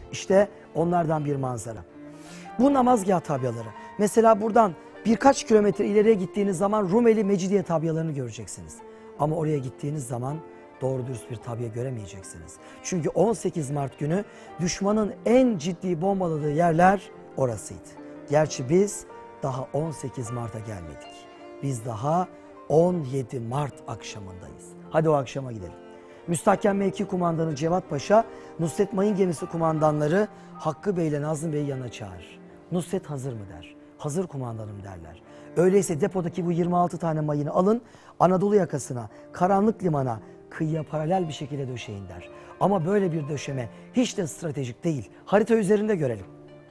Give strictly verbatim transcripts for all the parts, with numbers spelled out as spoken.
İşte onlardan bir manzara. Bu namazgâh tabyaları. Mesela buradan birkaç kilometre ileriye gittiğiniz zaman Rumeli Mecidiye tabyalarını göreceksiniz. Ama oraya gittiğiniz zaman doğru dürüst bir tabya göremeyeceksiniz. Çünkü on sekiz Mart günü düşmanın en ciddi bombaladığı yerler orasıydı. Gerçi biz daha on sekiz Mart'a gelmedik. Biz daha on yedi Mart akşamındayız. Hadi o akşama gidelim. Müstahkem Mevki Kumandanı Cevat Paşa, Nusret Mayın Gemisi kumandanları Hakkı Bey ile Nazım Bey'i yanına çağırır. Nusret hazır mı der. Hazır kumandanım derler. Öyleyse depodaki bu yirmi altı tane mayını alın, Anadolu yakasına, karanlık limana, kıyıya paralel bir şekilde döşeyin der. Ama böyle bir döşeme hiç de stratejik değil. Harita üzerinde görelim.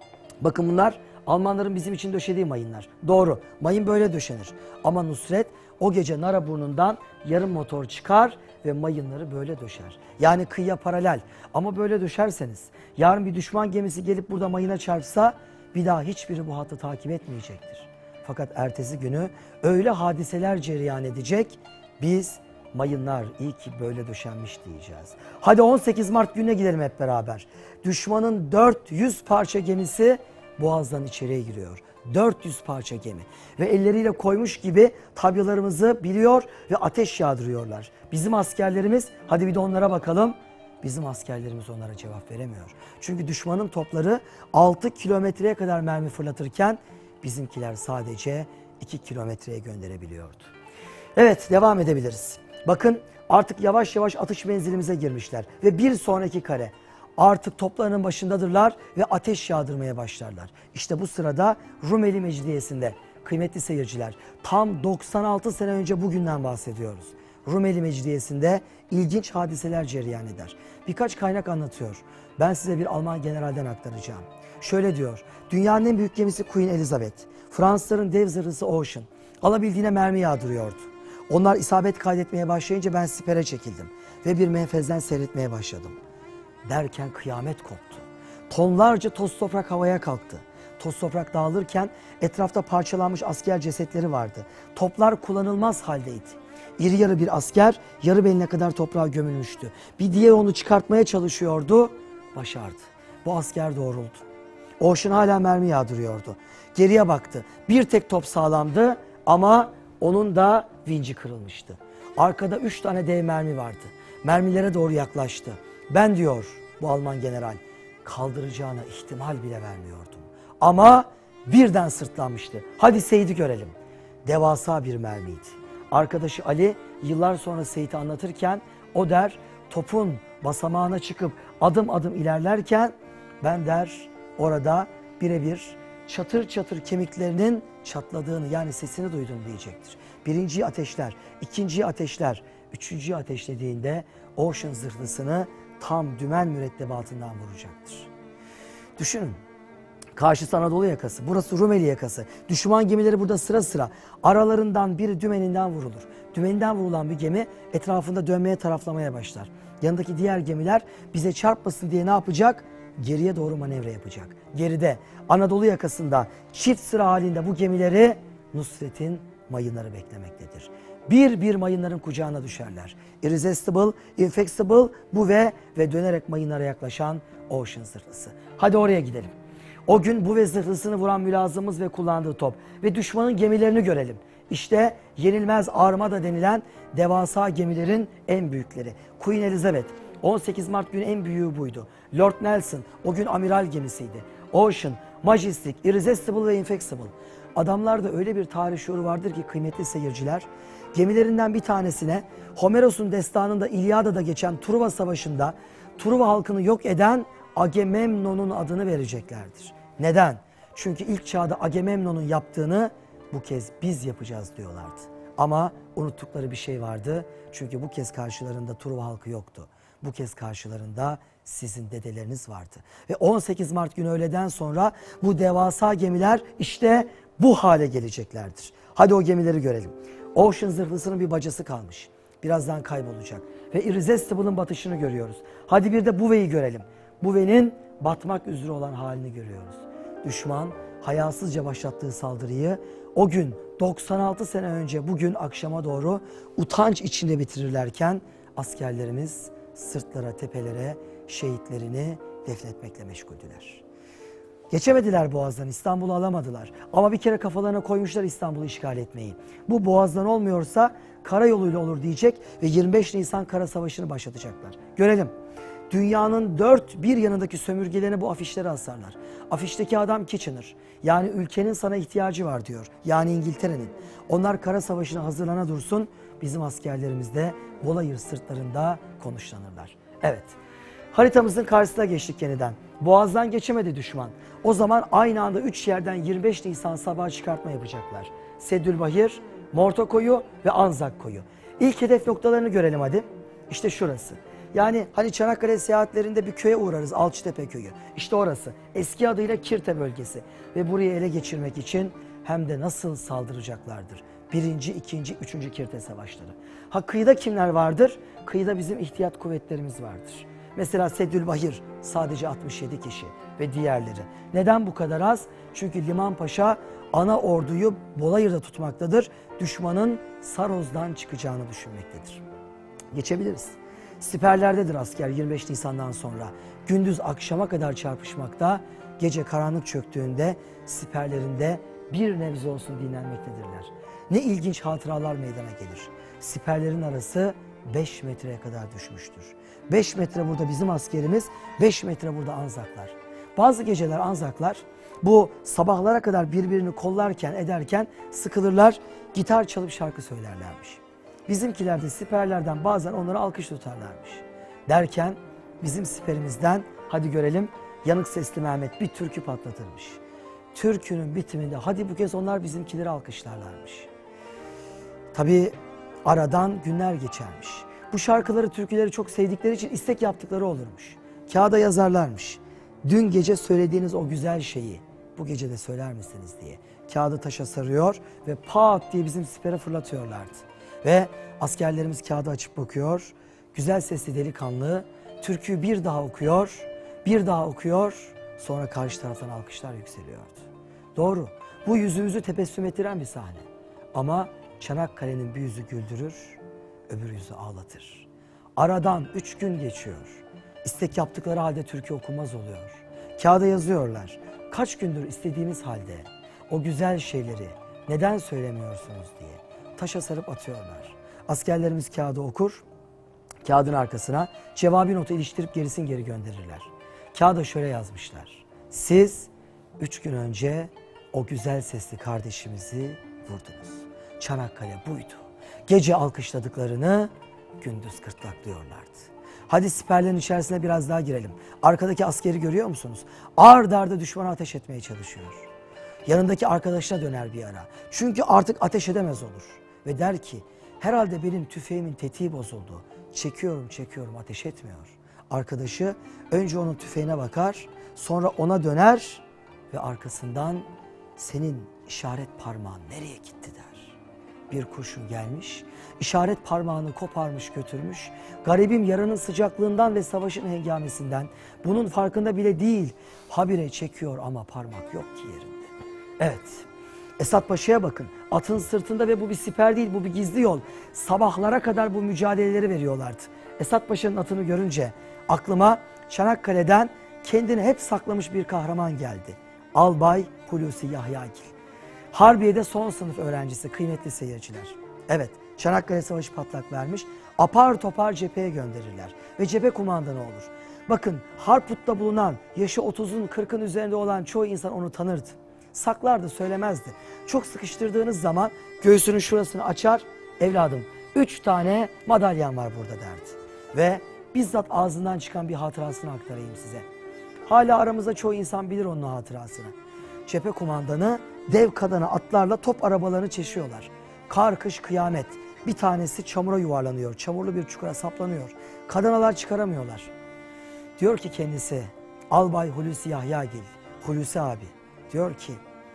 Bakın bunlar Almanların bizim için döşediği mayınlar. Doğru, mayın böyle döşenir. Ama Nusret o gece Naraburnundan yarım motor çıkar ve mayınları böyle döşer. Yani kıyıya paralel. Ama böyle döşerseniz yarın bir düşman gemisi gelip burada mayına çarpsa bir daha hiçbiri bu hattı takip etmeyecektir. Fakat ertesi günü öyle hadiseler cereyan edecek, biz mayınlar iyi ki böyle döşenmiş diyeceğiz. Hadi on sekiz Mart gününe gidelim hep beraber. Düşmanın dört yüz parça gemisi Boğaz'dan içeriye giriyor. dört yüz parça gemi. Ve elleriyle koymuş gibi tabyalarımızı biliyor ve ateş yağdırıyorlar. Bizim askerlerimiz, hadi bir de onlara bakalım. Bizim askerlerimiz onlara cevap veremiyor. Çünkü düşmanın topları altı kilometreye kadar mermi fırlatırken bizimkiler sadece iki kilometreye gönderebiliyordu. Evet, devam edebiliriz. Bakın artık yavaş yavaş atış menzilimize girmişler ve bir sonraki kare. Artık toplarının başındadırlar ve ateş yağdırmaya başlarlar. İşte bu sırada Rumeli Mecidiyesi'nde kıymetli seyirciler tam doksan altı sene önce bugünden bahsediyoruz. Rumeli Mecidiyesi'nde ilginç hadiseler cereyan eder. Birkaç kaynak anlatıyor. Ben size bir Alman generalden aktaracağım. Şöyle diyor, dünyanın en büyük gemisi Queen Elizabeth, Fransızların dev zırhlısı Ocean alabildiğine mermi yağdırıyordu. Onlar isabet kaydetmeye başlayınca ben sipere çekildim ve bir menfezden seyretmeye başladım. Derken kıyamet koptu. Tonlarca toz toprak havaya kalktı. Toz toprak dağılırken etrafta parçalanmış asker cesetleri vardı. Toplar kullanılmaz haldeydi. İri yarı bir asker yarı beline kadar toprağa gömülmüştü. Bir diğer onu çıkartmaya çalışıyordu. Başardı. Bu asker doğruldu. Ocean hala mermi yağdırıyordu. Geriye baktı. Bir tek top sağlamdı ama onun da vinci kırılmıştı. Arkada üç tane dev mermi vardı. Mermilere doğru yaklaştı. Ben diyor bu Alman general kaldıracağına ihtimal bile vermiyordum. Ama birden sırtlanmıştı. Hadi Seyit'i görelim. Devasa bir mermiydi. Arkadaşı Ali yıllar sonra Seyit'i anlatırken o der topun basamağına çıkıp adım adım ilerlerken ben der orada birebir çatır çatır kemiklerinin çatladığını yani sesini duydum diyecektir. Birinciyi ateşler, ikinciyi ateşler, üçüncüyü ateşlediğinde Ocean zırhlısını tam dümen mürettebatından vuracaktır. Düşünün, karşısı Anadolu yakası, burası Rumeli yakası. Düşman gemileri burada sıra sıra. Aralarından biri dümeninden vurulur. Dümeninden vurulan bir gemi etrafında dönmeye taraflamaya başlar. Yanındaki diğer gemiler bize çarpmasın diye ne yapacak? Geriye doğru manevra yapacak. Geride Anadolu yakasında çift sıra halinde bu gemileri Nusret'in mayınları beklemektedir. Bir bir mayınların kucağına düşerler. Irresistible, Inflexible, Bouvet ve dönerek mayınlara yaklaşan Ocean zırhlısı. Hadi oraya gidelim. O gün Bouvet zırhlısını vuran mülazımız ve kullandığı top ve düşmanın gemilerini görelim. İşte yenilmez armada denilen devasa gemilerin en büyükleri. Queen Elizabeth, on sekiz Mart günü en büyüğü buydu. Lord Nelson o gün amiral gemisiydi. Ocean, Majestic, Irresistible ve Inflexible. Adamlarda öyle bir tarih şuuru vardır ki kıymetli seyirciler, gemilerinden bir tanesine Homeros'un destanında İlyada'da geçen Truva Savaşı'nda Truva halkını yok eden Agamemnon'un adını vereceklerdir. Neden? Çünkü ilk çağda Agamemnon'un yaptığını bu kez biz yapacağız diyorlardı. Ama unuttukları bir şey vardı. Çünkü bu kez karşılarında Truva halkı yoktu. Bu kez karşılarında sizin dedeleriniz vardı. Ve on sekiz Mart günü öğleden sonra bu devasa gemiler işte bu hale geleceklerdir. Hadi o gemileri görelim. Ocean zırhlısının bir bacası kalmış. Birazdan kaybolacak. Ve Irresistible'ın batışını görüyoruz. Hadi bir de Bouvet'i görelim. Bouvet'in batmak üzere olan halini görüyoruz. Düşman hayasızca başlattığı saldırıyı o gün doksan altı sene önce bugün akşama doğru utanç içinde bitirirlerken askerlerimiz sırtlara tepelere şehitlerini defnetmekle meşguldüler. Geçemediler Boğaz'dan, İstanbul'u alamadılar. Ama bir kere kafalarına koymuşlar İstanbul'u işgal etmeyi. Bu Boğaz'dan olmuyorsa karayoluyla olur diyecek ve yirmi beş Nisan Kara Savaşı'nı başlatacaklar. Görelim. Dünyanın dört bir yanındaki sömürgelerine bu afişleri asarlar. Afişteki adam Kitchener. Yani ülkenin sana ihtiyacı var diyor. Yani İngiltere'nin. Onlar Kara Savaşı'na hazırlana dursun. Bizim askerlerimiz de Bolayır sırtlarında konuşlanırlar. Evet. Haritamızın karşısına geçtik yeniden. Boğaz'dan geçemedi düşman. O zaman aynı anda üç yerden yirmi beş Nisan sabahı çıkartma yapacaklar. Seddülbahir, Mortakoyu ve Anzak Koyu. İlk hedef noktalarını görelim hadi. İşte şurası. Yani hani Çanakkale seyahatlerinde bir köye uğrarız, Alçıtepe Köyü. İşte orası. Eski adıyla Kirte bölgesi. Ve burayı ele geçirmek için hem de nasıl saldıracaklardır. Birinci, ikinci, üçüncü Kirte savaşları. Ha kıyıda kimler vardır? Kıyıda bizim ihtiyat kuvvetlerimiz vardır. Mesela Seddülbahir sadece altmış yedi kişi ve diğerleri. Neden bu kadar az? Çünkü Limanpaşa ana orduyu Bolayır'da tutmaktadır. Düşmanın Saroz'dan çıkacağını düşünmektedir. Geçebiliriz. Siperlerdedir asker yirmi beş Nisan'dan sonra. Gündüz akşama kadar çarpışmakta, gece karanlık çöktüğünde siperlerinde bir nebze olsun dinlenmektedirler. Ne ilginç hatıralar meydana gelir. Siperlerin arası beş metreye kadar düşmüştür. beş metre burada bizim askerimiz, beş metre burada Anzaklar. Bazı geceler Anzaklar bu sabahlara kadar birbirini kollarken ederken sıkılırlar, gitar çalıp şarkı söylerlermiş. Bizimkiler de siperlerden bazen onları alkış tutarlarmış. Derken bizim siperimizden hadi görelim yanık sesli Mehmet bir türkü patlatırmış. Türkünün bitiminde hadi bu kez onlar bizimkileri alkışlarlarmış. Tabii aradan günler geçermiş. Bu şarkıları, türküleri çok sevdikleri için istek yaptıkları olurmuş. Kağıda yazarlarmış. Dün gece söylediğiniz o güzel şeyi bu gece de söyler misiniz diye. Kağıdı taşa sarıyor ve pat diye bizim sipere fırlatıyorlardı. Ve askerlerimiz kağıdı açıp bakıyor. Güzel sesli delikanlı türküyü bir daha okuyor, bir daha okuyor. Sonra karşı taraftan alkışlar yükseliyordu. Doğru, bu yüzümüzü tebessüm ettiren bir sahne. Ama Çanakkale'nin bir yüzü güldürür, öbür yüzü ağlatır. Aradan üç gün geçiyor. İstek yaptıkları halde türkü okunmaz oluyor. Kağıda yazıyorlar. Kaç gündür istediğimiz halde o güzel şeyleri neden söylemiyorsunuz diye taşa sarıp atıyorlar. Askerlerimiz kağıdı okur, kağıdın arkasına cevabi notu iliştirip gerisin geri gönderirler. Kağıda şöyle yazmışlar. Siz üç gün önce o güzel sesli kardeşimizi vurdunuz. Çanakkale buydu. Gece alkışladıklarını gündüz gırtlaklıyorlardı. Hadi siperlerin içerisine biraz daha girelim. Arkadaki askeri görüyor musunuz? Ard arda düşmana ateş etmeye çalışıyor. Yanındaki arkadaşına döner bir ara. Çünkü artık ateş edemez olur. Ve der ki herhalde benim tüfeğimin tetiği bozuldu. Çekiyorum çekiyorum ateş etmiyor. Arkadaşı önce onun tüfeğine bakar, sonra ona döner ve arkasından senin işaret parmağın nereye gitti der. Bir kurşun gelmiş, işaret parmağını koparmış götürmüş. Garibim yaranın sıcaklığından ve savaşın hengamesinden bunun farkında bile değil. Habire çekiyor ama parmak yok ki yerinde. Evet, Esat Paşa'ya bakın. Atın sırtında ve bu bir siper değil, bu bir gizli yol. Sabahlara kadar bu mücadeleleri veriyorlardı. Esat Paşa'nın atını görünce aklıma Çanakkale'den kendini hep saklamış bir kahraman geldi. Albay Hulusi Yahyagil. Harbiye'de son sınıf öğrencisi, kıymetli seyirciler. Evet, Çanakkale Savaşı patlak vermiş, apar topar cepheye gönderirler ve cephe kumandanı olur. Bakın, Harput'ta bulunan yaşı otuzun kırkın üzerinde olan çoğu insan onu tanırdı. Saklardı, söylemezdi. Çok sıkıştırdığınız zaman göğsünün şurasını açar, evladım üç tane madalyan var burada derdi. Ve bizzat ağzından çıkan bir hatırasını aktarayım size. Hala aramızda çoğu insan bilir onun hatırasını. Cephe kumandanı dev kadana atlarla top arabalarını çeşiyorlar. Kar, kış, kıyamet. Bir tanesi çamura yuvarlanıyor, çamurlu bir çukura saplanıyor. Kadanalar çıkaramıyorlar. Diyor ki kendisi, Albay Hulusi Yahyagil, Hulusi abi, diyor ki,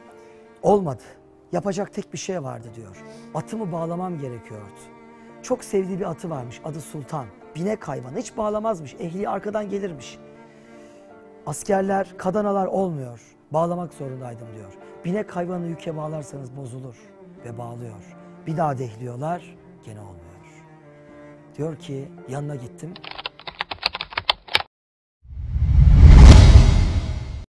olmadı, yapacak tek bir şey vardı diyor. Atımı bağlamam gerekiyordu. Çok sevdiği bir atı varmış, adı Sultan. Binek hayvanı, hiç bağlamazmış, ehli arkadan gelirmiş. Askerler, kadanalar olmuyor, bağlamak zorundaydım diyor. Binek hayvanı yüke bağlarsanız bozulur ve bağlıyor. Bir daha dehliyorlar, gene olmuyor. Diyor ki yanına gittim,